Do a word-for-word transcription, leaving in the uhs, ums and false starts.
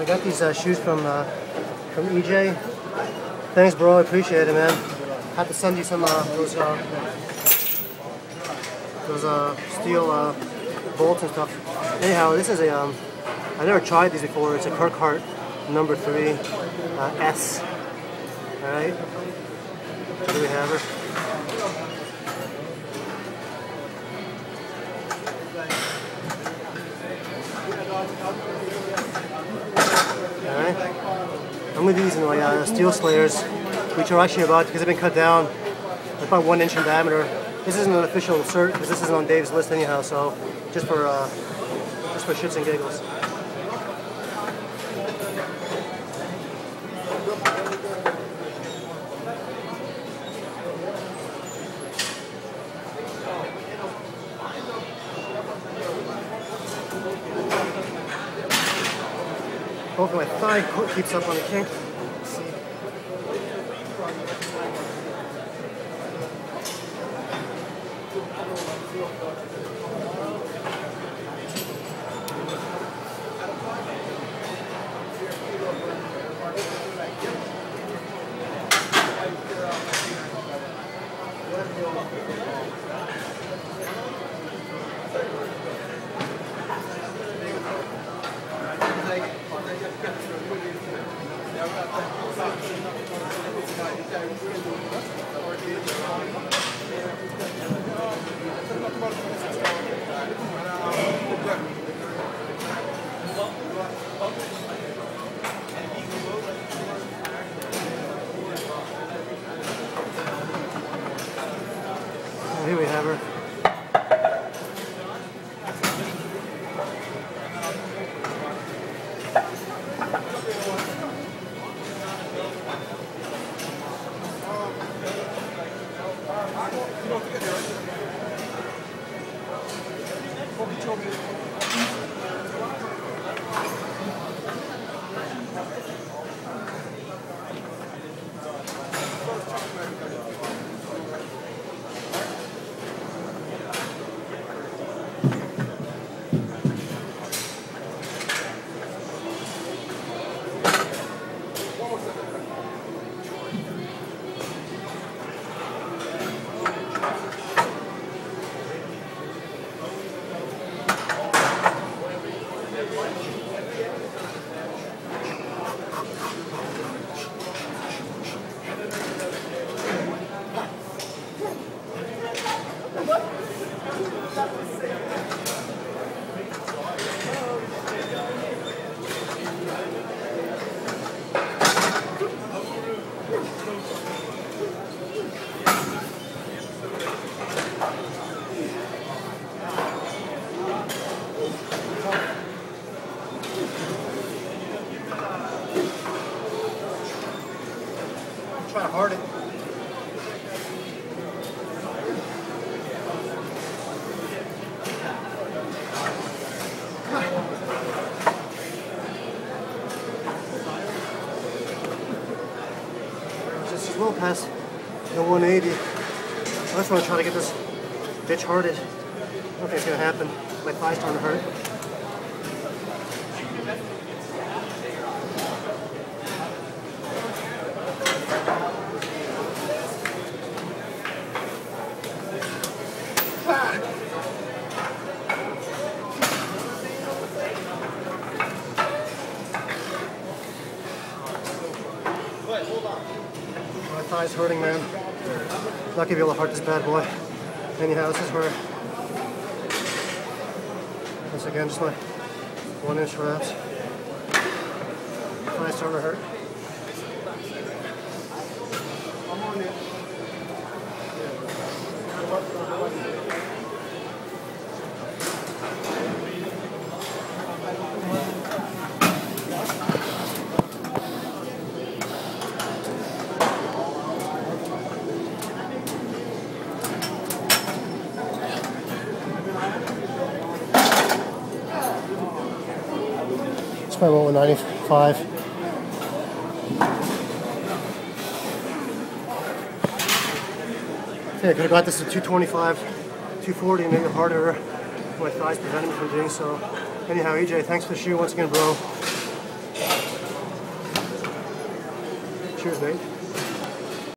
got these uh, shoes from uh, from E J. Thanks, bro. I appreciate it, man. Had to send you some uh, those uh, those uh, steel uh, bolts and stuff. Anyhow, this is a um, I never tried these before. It's a Carhartt number three uh, S. All right. Here we have her. Alright, I'm going to be using my uh, steel slayers, which are actually about, because they've been cut down, about one inch in diameter. This isn't an official cert, because this isn't on Dave's list anyhow, so just for, uh, just for shits and giggles. Hopefully my thigh keeps up on the kink. Let's see. Here we have her. Try to hard it. Just as well past the one eighty. I just want to try to get this bitch hearted. I don't think it's gonna happen. My thigh's starting to hurt. My thigh's hurting, man. Not gonna be able to heart this bad boy. Anyhow, this is where, once again, just my one inch wraps. Thigh's starting to hurt. Probably one ninety-five. Yeah, I could have got this at two twenty-five, two forty, and made it harder. My thighs prevented me from doing so. Anyhow, E J, thanks for the shoe once again, bro. Cheers, mate.